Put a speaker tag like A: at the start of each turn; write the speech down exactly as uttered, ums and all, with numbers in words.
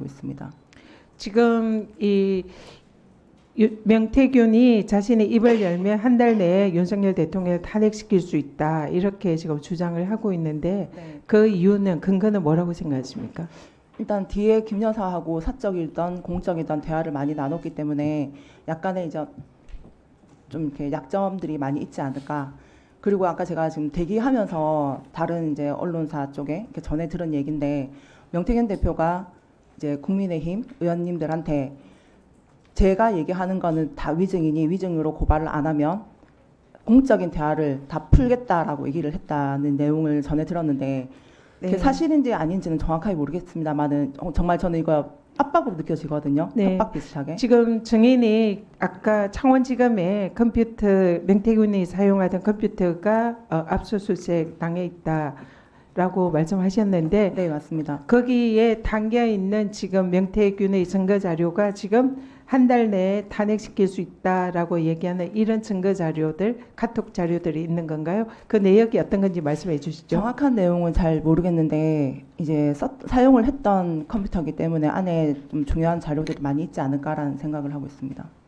A: 알고 있습니다.
B: 지금 이 유- 명태균이 자신의 입을 열면 한 달 내에 윤석열 대통령을 탄핵시킬 수 있다 이렇게 지금 주장을 하고 있는데
A: 네.
B: 그 이유는 근거는 뭐라고 생각하십니까?
A: 일단 뒤에 김 여사하고 사적이던 공적이던 대화를 많이 나눴기 때문에 약간의 이제 좀 이렇게 약점들이 많이 있지 않을까. 그리고 아까 제가 지금 대기하면서 다른 이제 언론사 쪽에 이렇게 전해 들은 얘기인데 명태균 대표가 이제 국민의힘 의원님들한테 제가 얘기하는 거는 다 위증이니 위증으로 고발을 안 하면 공적인 대화를 다 풀겠다라고 얘기를 했다는 내용을 전해 들었는데
B: 네.
A: 그게 사실인지 아닌지는 정확하게 모르겠습니다만은 정말 저는 이거 압박으로 느껴지거든요.
B: 네.
A: 압박 비슷하게.
B: 지금 증인이 아까 창원지검에 컴퓨터 명태균이 사용하던 컴퓨터가 어, 압수수색 당해 있다라고 말씀하셨는데
A: 네, 맞습니다.
B: 거기에 담겨 있는 지금 명태균의 증거 자료가 지금 한 달 내에 탄핵시킬 수 있다라고 얘기하는 이런 증거 자료들, 카톡 자료들이 있는 건가요? 그 내역이 어떤 건지 말씀해 주시죠.
A: 정확한 내용은 잘 모르겠는데 이제 써, 사용을 했던 컴퓨터이기 때문에 안에 좀 중요한 자료들이 많이 있지 않을까라는 생각을 하고 있습니다.